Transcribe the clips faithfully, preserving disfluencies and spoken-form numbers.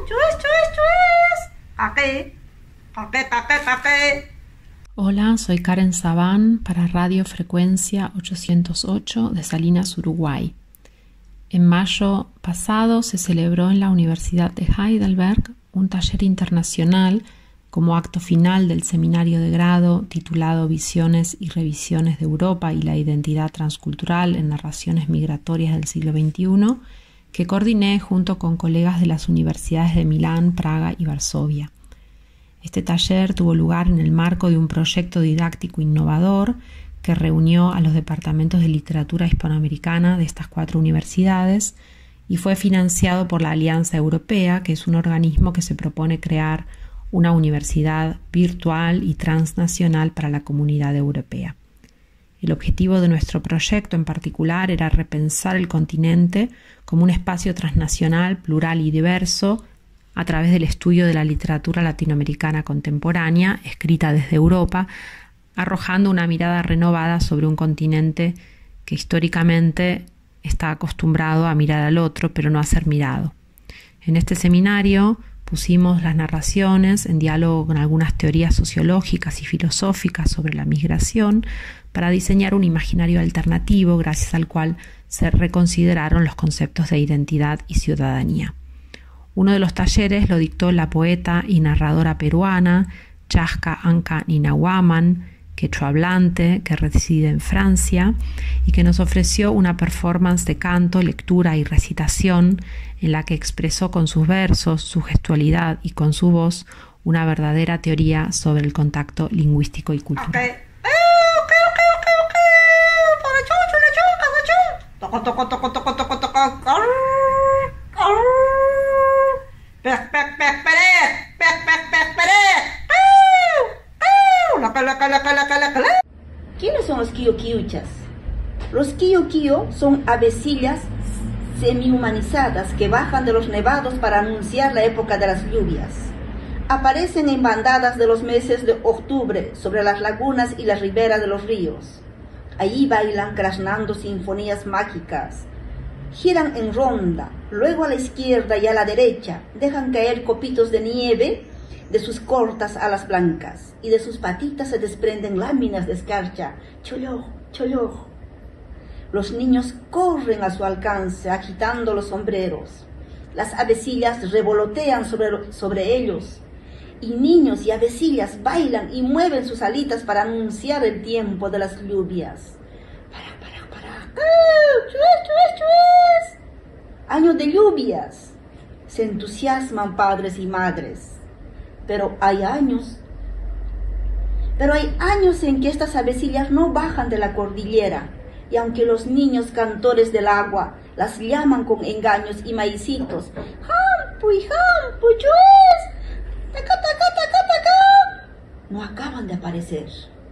¡Chuis, chuis, chuis! ¡Caque! ¡Caque, caque, caque! Hola, soy Karen Sabán para Radio Frecuencia ochocientos ocho de Salinas, Uruguay. En mayo pasado se celebró en la Universidad de Heidelberg un taller internacional como acto final del seminario de grado titulado Visiones y revisiones de Europa y la identidad transcultural en narraciones migratorias del siglo veintiuno, que coordiné junto con colegas de las universidades de Milán, Praga y Varsovia. Este taller tuvo lugar en el marco de un proyecto didáctico innovador que reunió a los departamentos de literatura hispanoamericana de estas cuatro universidades y fue financiado por la Alianza Europea, que es un organismo que se propone crear una universidad virtual y transnacional para la comunidad europea. El objetivo de nuestro proyecto en particular era repensar el continente como un espacio transnacional, plural y diverso a través del estudio de la literatura latinoamericana contemporánea, escrita desde Europa, arrojando una mirada renovada sobre un continente que históricamente está acostumbrado a mirar al otro, pero no a ser mirado. En este seminario pusimos las narraciones en diálogo con algunas teorías sociológicas y filosóficas sobre la migración para diseñar un imaginario alternativo gracias al cual se reconsideraron los conceptos de identidad y ciudadanía. Uno de los talleres lo dictó la poeta y narradora peruana Chasca Anca Ninahuaman, quechua hablante que reside en Francia y que nos ofreció una performance de canto, lectura y recitación en la que expresó con sus versos, su gestualidad y con su voz una verdadera teoría sobre el contacto lingüístico y cultural. Okay. Toco, toco, toco, toco, toco, toco. Pec, pec, pec, pere. Pec, pec, pec, pere. Laca, laca, laca, laca, laca. ¿Quiénes son los quioquiuchas? Los quioquio son avecillas semi-humanizadas que bajan de los nevados para anunciar la época de las lluvias. Aparecen en bandadas de los meses de octubre sobre las lagunas y las riberas de los ríos. Allí bailan crasnando sinfonías mágicas. Giran en ronda, luego a la izquierda y a la derecha, dejan caer copitos de nieve de sus cortas alas blancas, y de sus patitas se desprenden láminas de escarcha. Choloj, choloj. Los niños corren a su alcance, agitando los sombreros. Las avecillas revolotean sobre, sobre ellos, y niños y avecillas bailan y mueven sus alitas para anunciar el tiempo de las lluvias. Para, para, para. ¡Ah! ¡Chues, chues, chues! Año de lluvias. Se entusiasman padres y madres. Pero hay años, pero hay años en que estas avecillas no bajan de la cordillera, y aunque los niños cantores del agua las llaman con engaños y maicitos, ¡Hampu y hampu, chues! ¡Taca, taca, taca, taca! No acaban de aparecer.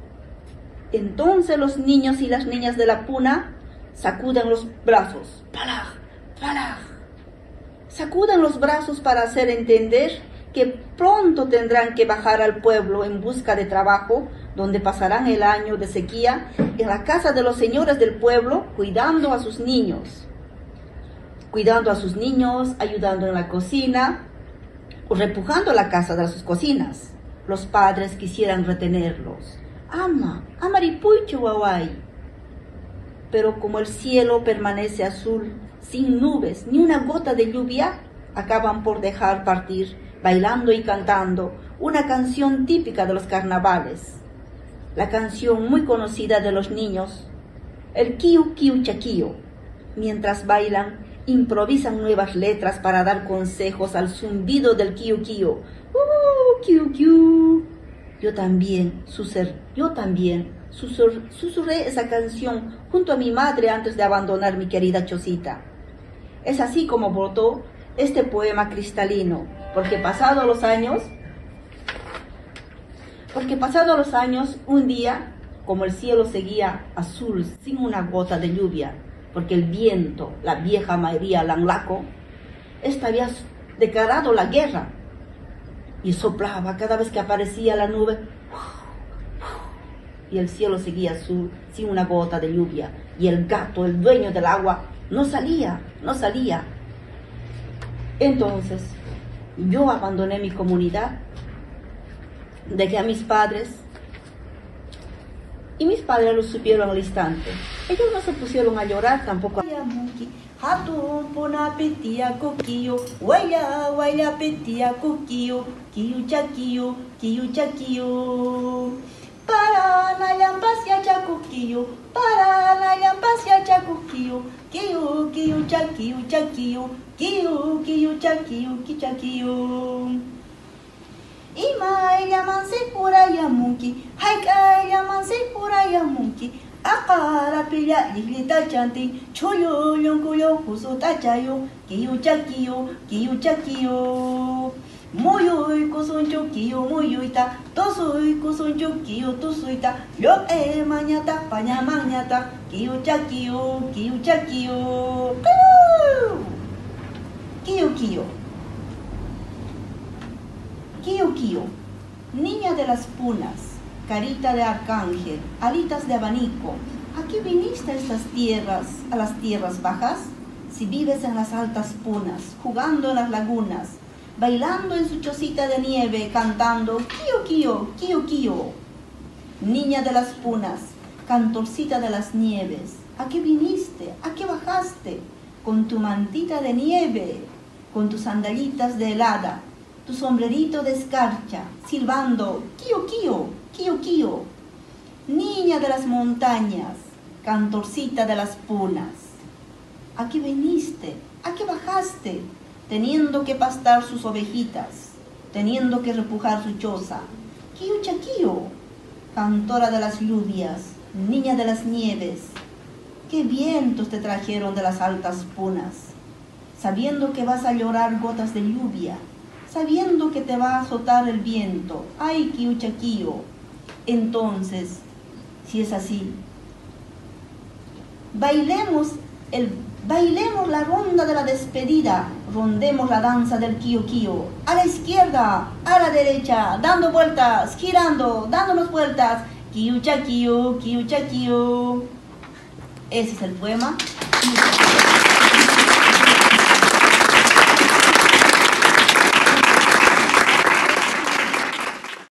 Entonces los niños y las niñas de la puna sacuden los brazos, ¡palaj, palaj! Sacuden los brazos para hacer entender que pronto tendrán que bajar al pueblo en busca de trabajo, donde pasarán el año de sequía en la casa de los señores del pueblo, cuidando a sus niños. Cuidando a sus niños, ayudando en la cocina, o repujando la casa de sus cocinas. Los padres quisieran retenerlos. Ama, amaripuichu guaway. Pero como el cielo permanece azul, sin nubes, ni una gota de lluvia, acaban por dejar partir bailando y cantando una canción típica de los carnavales, la canción muy conocida de los niños, el kiu kiu chaquío. Mientras bailan, improvisan nuevas letras para dar consejos al zumbido del kiu kiu. Uh, kiu kiu. Yo también, susur, yo también susur, susurré esa canción junto a mi madre antes de abandonar mi querida chocita. Es así como brotó este poema cristalino. Porque pasados los años, porque pasados los años, un día, como el cielo seguía azul sin una gota de lluvia, porque el viento, la vieja María Langlaco, esta había declarado la guerra y soplaba cada vez que aparecía la nube, y el cielo seguía azul sin una gota de lluvia, y el gato, el dueño del agua, no salía, no salía. Entonces, Yo abandoné mi comunidad, dejé a mis padres, y mis padres lo supieron al instante. Ellos no se pusieron a llorar tampoco. Hatun puna petia coquillo, huella, huella petia coquillo, quillo chaquillo, quillo chaquillo. Para la llampasia chacoquillo, para la llampasia chacoquillo, quillo, quillo chaquillo, chaquillo, quillo, quillo chaquillo, quichaquillo. Ima llamanse pura yamunki, haika llamanse pura yamunki. Akara pilla iglita chanti, choyo yonkuyo kuso tachayo, kiyo chakiyo, kiyo chakiyo. Moyo kusoncho kiyo moyoita, tosoy kusoncho kiyo tosoita, lo e mañata paña mañata, kiyo chakiyo, kiyo chakiyo. Kiyo kiyo. Kiyo kiyo. Niña de las punas. Carita de arcángel, alitas de abanico, ¿a qué viniste a estas tierras, a las tierras bajas? Si vives en las altas punas, jugando en las lagunas, bailando en su chocita de nieve, cantando kio kio, kio kio. Niña de las punas, cantorcita de las nieves, ¿a qué viniste? ¿A qué bajaste? Con tu mantita de nieve, con tus sandalitas de helada, tu sombrerito de escarcha, silbando kio kio, kio kio. Niña de las montañas, cantorcita de las punas, ¿a qué viniste? ¿A qué bajaste? Teniendo que pastar sus ovejitas, teniendo que repujar su choza. Kio chaquio, cantora de las lluvias, niña de las nieves, ¿qué vientos te trajeron de las altas punas? Sabiendo que vas a llorar gotas de lluvia, sabiendo que te va a azotar el viento. ¡Ay, kio chaquio! Entonces, si es así, bailemos, el, bailemos la ronda de la despedida, rondemos la danza del kio kio, a la izquierda, a la derecha, dando vueltas, girando, dándonos vueltas, kio chaquio, kio chaquio. Ese es el poema.